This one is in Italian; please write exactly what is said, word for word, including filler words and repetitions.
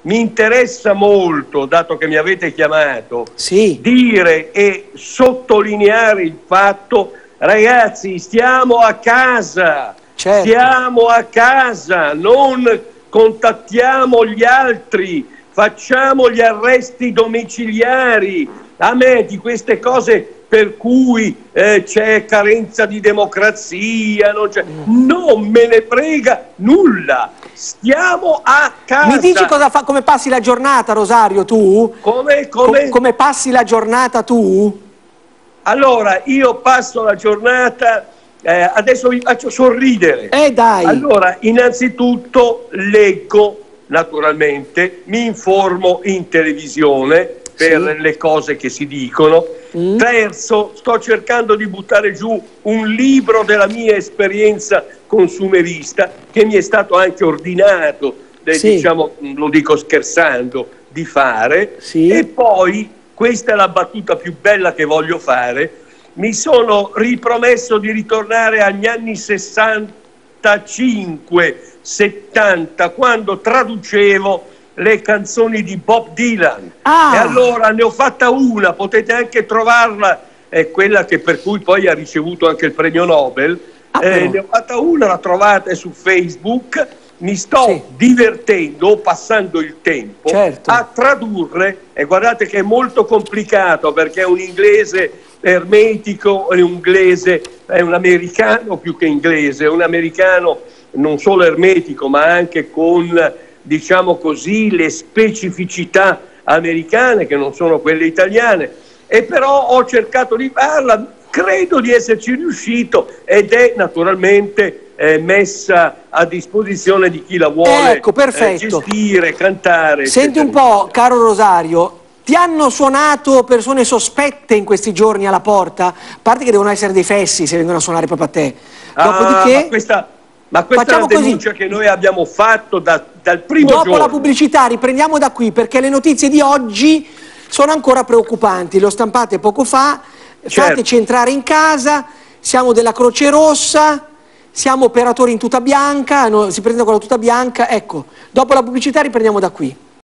mi interessa molto, dato che mi avete chiamato, sì. dire e sottolineare il fatto, ragazzi, stiamo a casa, certo. stiamo a casa, non contattiamo gli altri, facciamo gli arresti domiciliari. A me di queste cose per cui eh, c'è carenza di democrazia, non, non me ne frega nulla. Stiamo a casa. Mi dici cosa fa, come passi la giornata, Rosario, tu? Come, come? Co come passi la giornata tu? Allora, io passo la giornata, eh, adesso vi faccio sorridere. Eh dai. Allora, innanzitutto leggo, naturalmente, mi informo in televisione per sì. le cose che si dicono. Mm. Terzo, sto cercando di buttare giù un libro della mia esperienza consumerista che mi è stato anche ordinato, eh, sì. diciamo, lo dico scherzando, di fare. Sì. E poi, questa è la battuta più bella che voglio fare, mi sono ripromesso di ritornare agli anni sessantacinque settanta, quando traducevo le canzoni di Bob Dylan. Ah. E allora ne ho fatta una, potete anche trovarla, è quella che per cui poi ha ricevuto anche il premio Nobel. Ah, eh, ne ho fatta una, la trovate su Facebook. Mi sto sì. divertendo, passando il tempo, certo. a tradurre, e guardate che è molto complicato perché è un inglese ermetico, è un inglese, è un americano più che inglese, è un americano non solo ermetico ma anche con, diciamo così, le specificità americane che non sono quelle italiane, e però ho cercato di farla, credo di esserci riuscito, ed è naturalmente eh, messa a disposizione di chi la vuole ecco, eh, gestire, cantare. Senti eccetera, un po', eccetera. caro Rosario, ti hanno suonato persone sospette in questi giorni alla porta? A parte che devono essere dei fessi se vengono a suonare proprio a te. Dopodiché... Ah, ma questa... Ma questa è una denuncia così. che noi abbiamo fatto da, dal primo Dopo giorno. la pubblicità riprendiamo da qui, perché le notizie di oggi sono ancora preoccupanti. Le ho stampate poco fa, certo. fateci entrare in casa, siamo della Croce Rossa, siamo operatori in tuta bianca, no, si prende con la tuta bianca, ecco. Dopo la pubblicità riprendiamo da qui.